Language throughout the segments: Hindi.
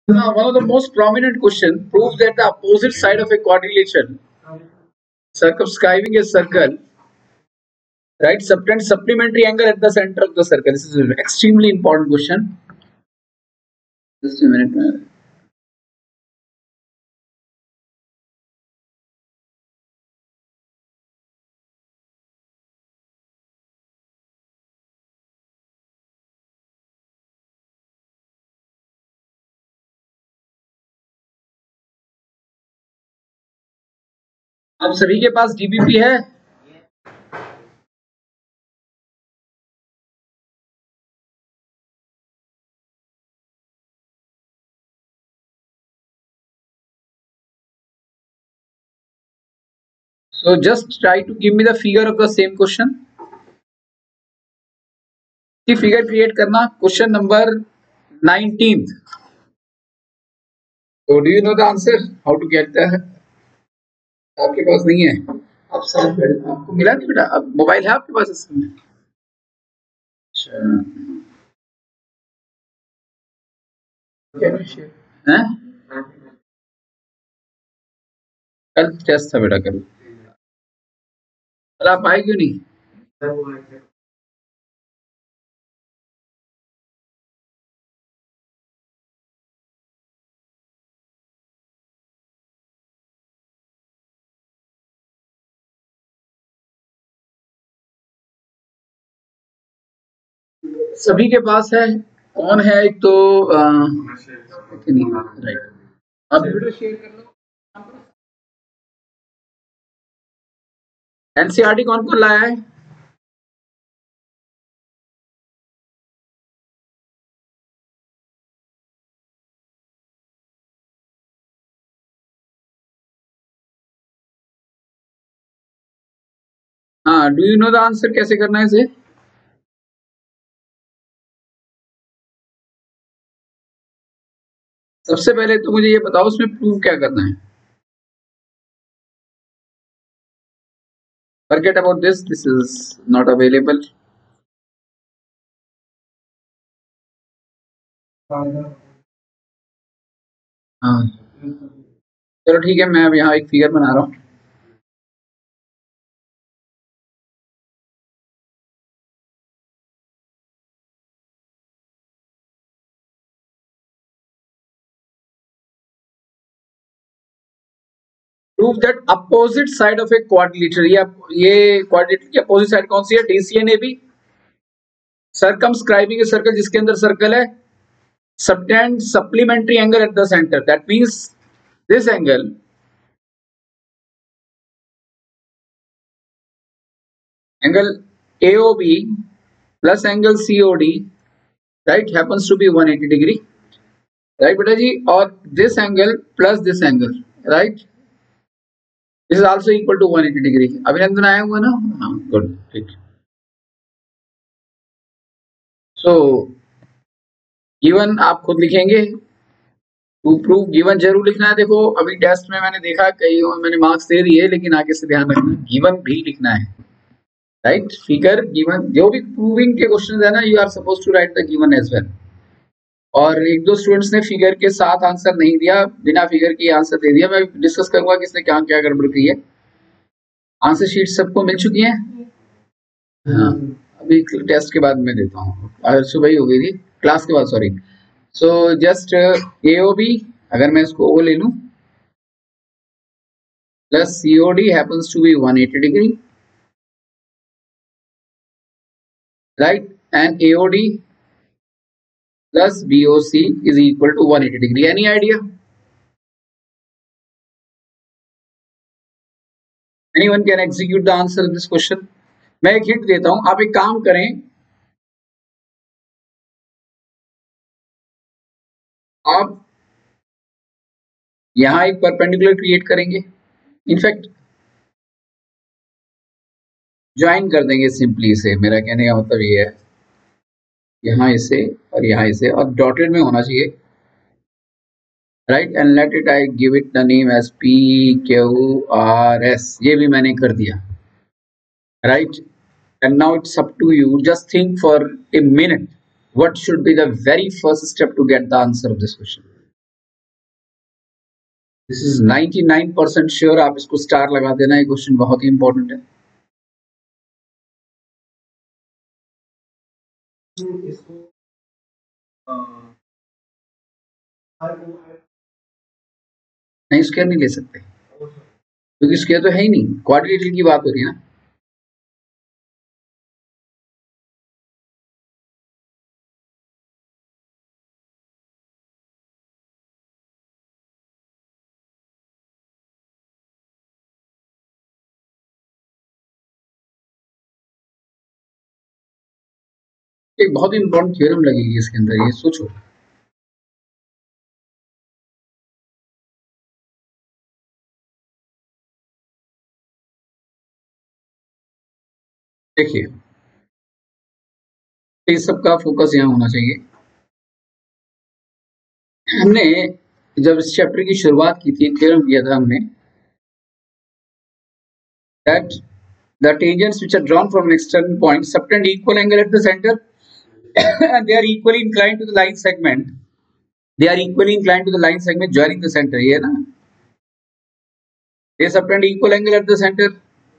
Now, one of the most prominent question proves that the opposite side of a quadrilateral circumscribing a circle, right, subtends supplementary angle at the center of the circle. This is an extremely important question. Just a minute. आप सभी के पास डीबीपी है? So just try to give me the figure of the same question. की फिगर क्रिएट करना question number 19th. So do you know the answer? How to get that? आपके पास नहीं है? आप साथ आपको मिला नहीं बेटा? अब मोबाइल है आपके पास इसमें? अच्छा. हैं? कल टेस्ट था बेटा कल. कल आप आए क्यों नहीं? सभी के पास है. कौन है? एक तो नहीं. राइट. आप वीडियो शेयर कर लो. एनसीईआरटी कौन कौन लाया है? हाँ. Do you know the answer? कैसे करना है इसे? सबसे पहले तो मुझे ये बताओ उसमें प्रूव क्या करना है. Forget about this. This is not available. हाँ. चलो ठीक है. मैं अब यहाँ एक फिगर बना रहा हूँ. Prove that opposite side of a quadrilateral. ये quadrilateral की opposite side कौन सी है? DC and AB. Circumscribing a circle जिसके अंदर circle है. Subtend supplementary angle at the center. That means this angle AOB plus angle COD, right, happens to be 180 degree. Right बेटा जी. और this angle plus this angle, right, this is also equal to 180 degree. अभिनंदन आया हुआ ना? हाँ. गुड. ठीक. सो गिवन आप खुद लिखेंगे. टू प्रूव गिवन जरूर लिखना है. देखो अभी टेस्ट में मैंने देखा कई मैंने मार्क्स दे दिए, लेकिन आगे से ध्यान रखना गिवन भी लिखना है. राइट. फिगर गिवन जो भी प्रूविंग के क्वेश्चन है ना, you are suppose to write the given as well. और एक दो स्टूडेंट्स ने फिगर के साथ आंसर नहीं दिया, बिना फिगर के आंसर दे दिया. मैं डिस्कस करूंगा किसने क्या क्या गड़बड़ की है. आंसर शीट सबको मिल चुकी है? हाँ. अभी टेस्ट के बाद मैं देता हूँ. सुबह ही हो गई थी क्लास के बाद. सॉरी. सो जस्ट AOB अगर मैं इसको O ले लूं plus COD happens to be 180 degree, right, and AOD plus BOC is equal to 180 degree. Any idea? Anyone can execute the answer of this question? मैं एक हिंट देता हूं. आप एक काम करें. आप यहां एक परपेंडिकुलर क्रिएट करेंगे. इनफैक्ट ज्वाइन कर देंगे सिंपली इसे. मेरा कहने का मतलब ये है यहाँ इसे और यहाँ इसे, और डॉटेड में होना चाहिए. Right. And let it I give it the name as PQRS. ये भी मैंने कर दिया. Right. And now it's up to you. Just think for a minute what should be the very first step to get the answer of this question. This is 99% sure, आप इसको स्टार लगा देना, ये क्वेश्चन बहुत ही इंपॉर्टेंट है। नहीं, स्क्वायर नहीं ले सकते क्योंकि स्क्वायर तो है ही नहीं, क्वाड्रिलेटरल की बात हो रही है ना। एक बहुत ही इंपॉर्टेंट थ्योरम लगेगी इसके अंदर, ये सोचो। देखिए, इस सब का फोकस यहाँ होना चाहिए। हमने जब इस चैप्टर की शुरुआत की थी, थ्योरम किया था हमने that the tangents which are drawn from an external point subtend equal angle at the center and they are equally inclined to the line segment. They are equally inclined to the line segment joining the center. ये ना, they subtend equal angle at the center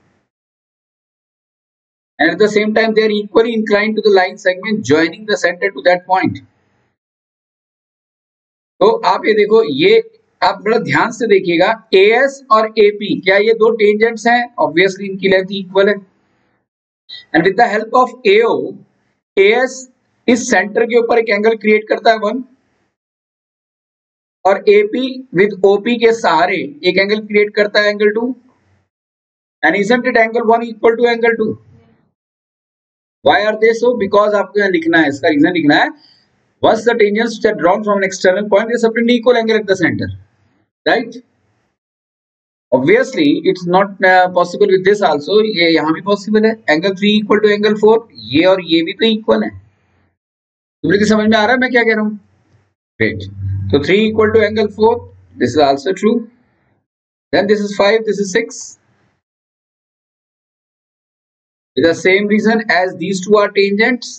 and at the same time they are equally inclined to the line segment joining the center to that point. तो आप ये देखो, ये आप बड़ा ध्यान से देखिएगा, AS और AP क्या ये दो टेंजेंट्स हैं? ऑब्वियसली इनकी लेंथ इक्वल है। And with the help of AO, AS इस सेंटर के ऊपर एक एंगल क्रिएट करता है 1 और AP विद OP के सहारे एक एंगल क्रिएट करता है angle 2 and isn't it angle 1 equal to angle 2? Why are they so? Because आपको यहाँ लिखना है, इसका रीजन लिखना है, once the tangents which are drawn from an external point they subtend equal angle at the center, right? Obviously it's not possible with this also, ये यहाँ भी possible है, एंगल 3 इक्वल टू एंगल 4, ये और ये भी तो इक्वल है। तुम्हें समझ में आ रहा है मैं क्या कह रहा हूँ? Great. So 3 equal to angle 4, this is also true. Then this is 5, this is 6. With the same reason as these two are tangents.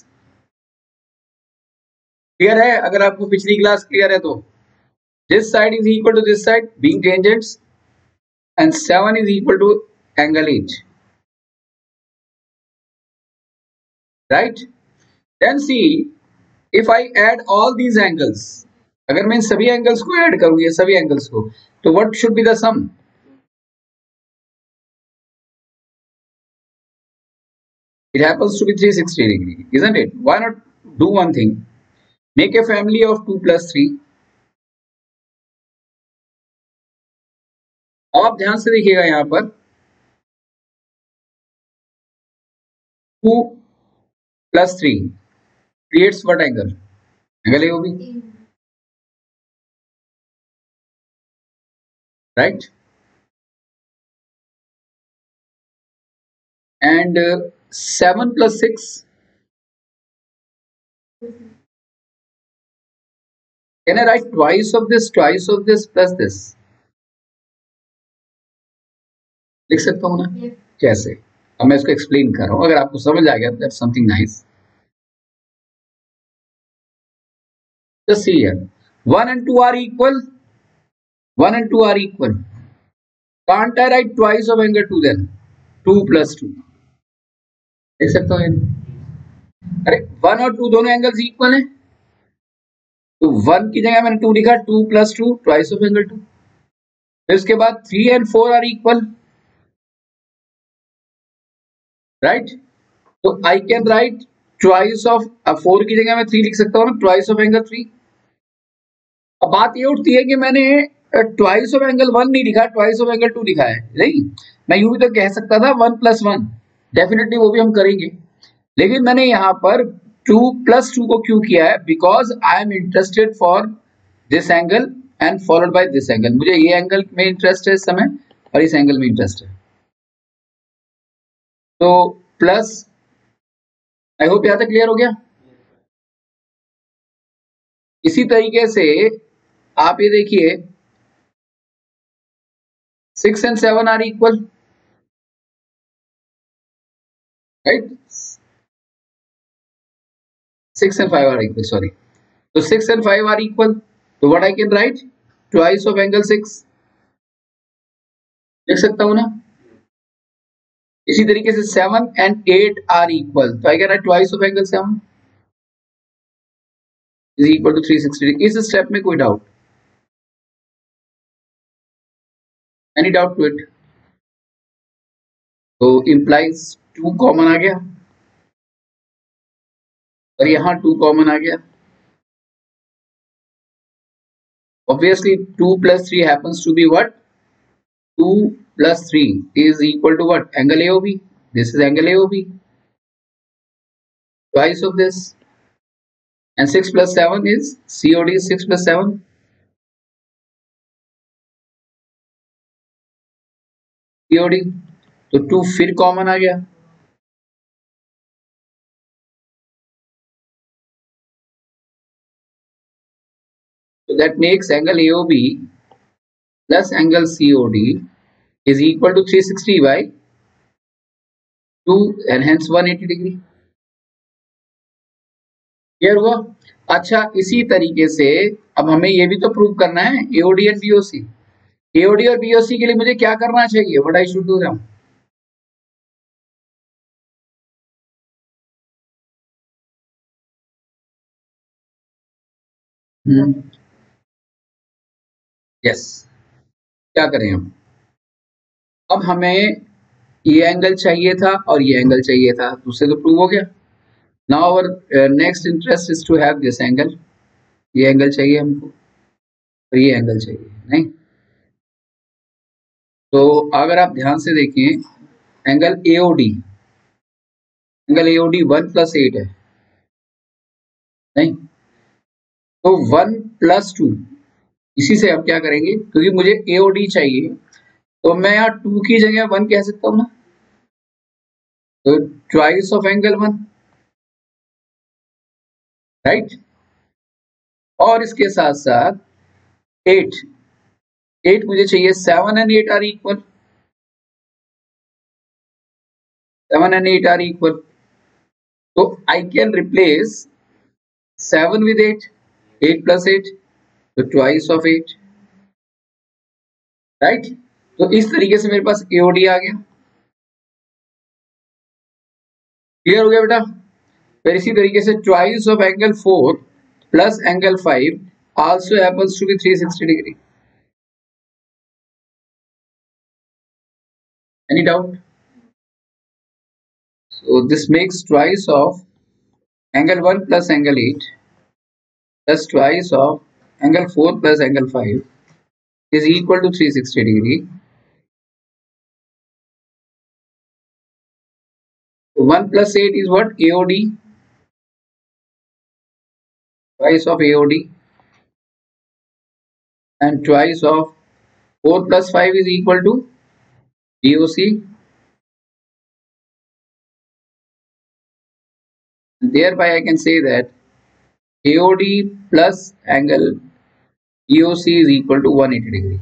Clear है? अगर आपको पिछली क्लास क्लियर है तो this side is equal to this side being tangents and 7 is equal to angle 8. Right? Then see, if I add all these angles, अगर मैं इन सभी एंगल्स को ऐड करूं, ये सभी एंगल्स को, तो what should be the sum? It happens to be 360 degree, isn't it? Why not do one thing? Make a family of 2 plus 3. अब आप ध्यान से देखिएगा यहाँ पर 2 plus 3 creates what angle? Angle A होगी, right? And 7 plus 6, can I write twice of this plus this? लिख सकता हूँ ना? Yes. कैसे? अब मैं इसको एक्सप्लेन कर रहा हूँ, अगर आपको समझ आ गया that's something nice. Just see here, 1 and 2 are equal. 1 and 2 are equal. Can't I write twice of angle 2 then? 2 plus 2. देख सकता हूँ? अरे 1 और 2 दोनों एंगल्स इक्वल हैं, तो 1 की जगह मैंने 2 लिखा, 2 plus 2 twice of angle 2. फिर उसके बाद 3 and 4 are equal, right? तो I can write twice of 4 की जगह मैं 3 लिख सकता हूँ ना, twice of angle 3. अब बात ये उठती है कि मैंने ट्वाइस ऑफ एंगल 1 नहीं लिखा, ट्वाइस ऑफ एंगल 2 लिखा है। नहीं, मैं यूं भी तो कह सकता था 1 plus 1, डेफिनेटली वो भी हम करेंगे, लेकिन मैंने यहाँ पर 2 plus 2 को क्यों किया है? Because I am interested for this angle and followed by this angle. मुझे ये एंगल में इंटरेस्ट है इस समय और इस एंगल में इंटरेस्ट है, तो प्लस, आई होप यहाँ तक क्लियर हो गया। इसी तरीके से आप ये देखिए 6 and 7 are equal, right? 6 and 5 are equal, so 6 and 5 are equal, so what I can write? Twice of angle 6. लिख सकता हूँ ना। इसी तरीके से 7 and 8 आर इक्वल, तो I can write twice of angle 7 is equal to 360 degree. इस स्टेप में कोई doubt, any doubt to it? तो इम्प्लाइज 2 कॉमन आ गया और यहाँ 2 कॉमन आ गया। Obviously 2 plus 3 happens to be what? 2 plus 3 is equal to what? Angle AOB. This is angle AOB. Twice of this. And 6 plus 7 is COD is 6 plus 7. COD. तो 2 फिर कॉमन आ गया। So that makes angle AOB plus angle COD is equal to 360 by 2 and hence 180 degree. Clear हुआ? अच्छा, इसी तरीके से अब हमें ये भी तो प्रूव करना है एओडी एंड बीओसी। एओडी और बीओसी के लिए मुझे क्या करना चाहिए? What I should do now? Yes, क्या करें हम? अब हमें ये एंगल चाहिए था और ये एंगल चाहिए था, दूसरे तो प्रूव हो गया। Now our next interest is to have this angle. ये एंगल चाहिए हमको और ये एंगल चाहिए, नहीं? तो अगर आप ध्यान से देखें, angle AOD, angle AOD 1 plus 8 है, नहीं? तो 1 plus 2, इसी से अब क्या करेंगे, क्योंकि मुझे एओडी चाहिए तो मैं यहाँ 2 की जगह 1 कह सकता हूँ ना। तो ट्वाइस ऑफ एंगल 1, राइट? और इसके साथ साथ 8 मुझे चाहिए। 7 and 8 are equal, 7 and 8 are equal, तो I can replace 7 with 8, 8 plus 8, तो ट्वाइस ऑफ 8, राइट? तो इस तरीके से मेरे पास एओडी आ गया। क्लियर हो गया बेटा? फिर इसी तरीके से twice of angle 4 plus angle 5 also happens to be 360 degree. Any doubt? So this makes twice of angle 1 plus angle 8 plus twice of angle 4 plus angle 5 is equal to 360 degree. 1 plus 8 is what? AOD, twice of AOD, and twice of 4 plus 5 is equal to BOC. Thereby I can say that AOD plus angle BOC is equal to 180 degree.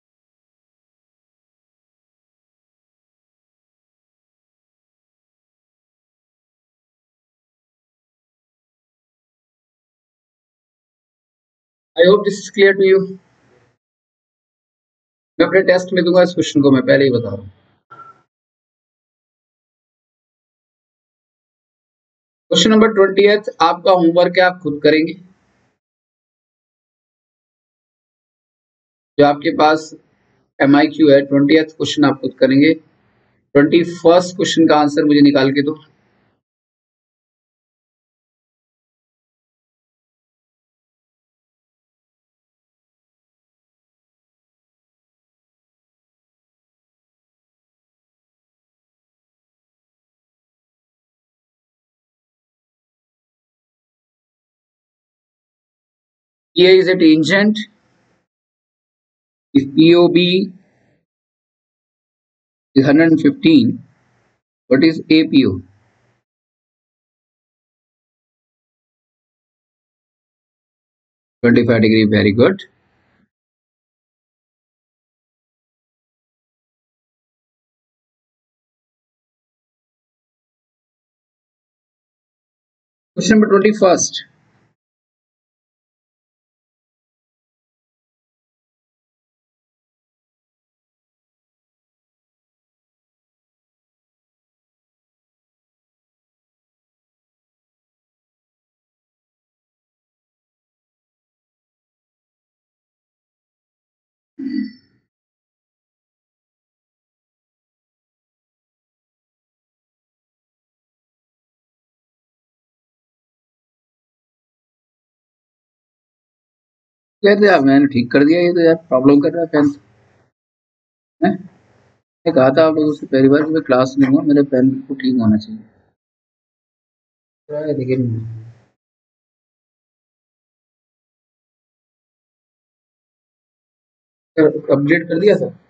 I hope this is clear to you. मैं अपने टेस्ट में दूंगा इस क्वेश्चन को, मैं पहले ही बता रहा हूँ। क्वेश्चन नंबर 20th आपका होमवर्क है, आप खुद करेंगे। जो आपके पास MIQ है 20th क्वेश्चन आप खुद करेंगे। 21st क्वेश्चन का आंसर मुझे निकाल के दो। Here is a tangent. If POB is 115, what is APO? 25 degree. Very good. Question number 21st. कहते यार मैंने ठीक कर दिया, ये तो यार प्रॉब्लम कर रहा है पेन। मैं कहा था आप लोगों से पहली बार कि मैं क्लास लूंगा, मेरे पेन को ठीक होना चाहिए, लेकिन अपडेट कर दिया सर।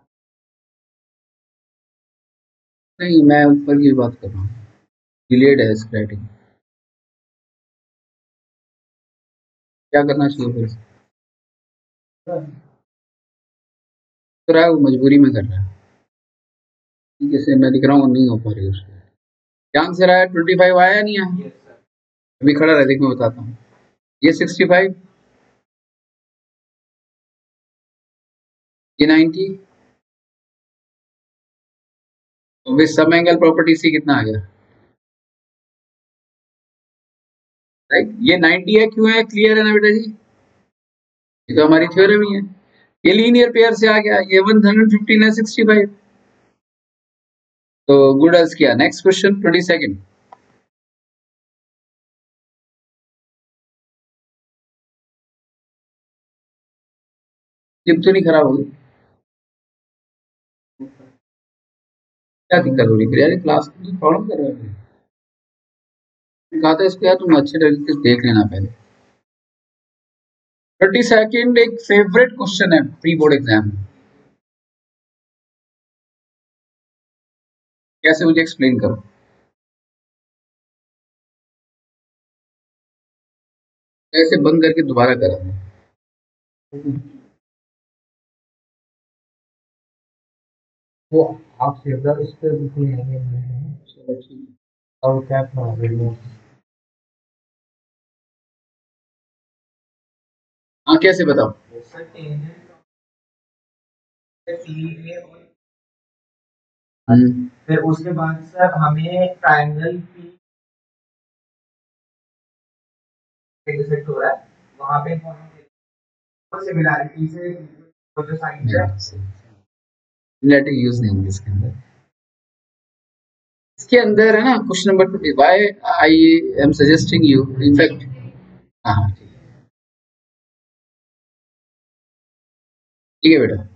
नहीं, मैं ऊपर की बात कर रहा हूँ, डिलेड है स्क्राइटिंग। क्या करना चाहिए फिर? कर रहा है वो, मजबूरी में कर रहा है। जैसे मैं दिख रहा हूँ नहीं हो पा रही उसको। क्या आंसर आया? 25 आया नहीं आया? अभी खड़ा रह, देख मैं बताता हूँ। ये 65, ये 90, with some angle property C कितना आ गया? राइट, ये 90 है, क्यों है? क्लियर है ना बेटा जी? ये तो हमारी थ्योरम ही है। ये लीनियर पेयर से आ गया, ये 115 है 65। तो गुड एज किया। Next question 22nd। जिप तो नहीं खराब होगी? क्या दिक्कत हो रही है यार? क्लास में प्रॉब्लम कर रहे हैं। कहा था इसको यार तुम अच्छे तरीके से देख लेना पहले। 32nd एक फेवरेट क्वेश्चन है प्री बोर्ड एग्जाम में। कैसे, मुझे एक्सप्लेन करो। कैसे बंद करके दोबारा करा दो। वो आप सेवदार इस पे बिल्कुल नहीं है। चलो ठीक है। और क्या प्रॉब्लम है? हाँ, कैसे बताओ? फिर उसके बाद सर हमें ट्रायंगल की इंटरसेक्ट हो रहा है, वहां पे सिमिलैरिटी से जो साइड है सिमिलैरिटी यूज नहीं होंगे इसके अंदर। इसके अंदर है ना question number 20, why I am suggesting you in fact. हाँ हाँ, ठीक है बेटा।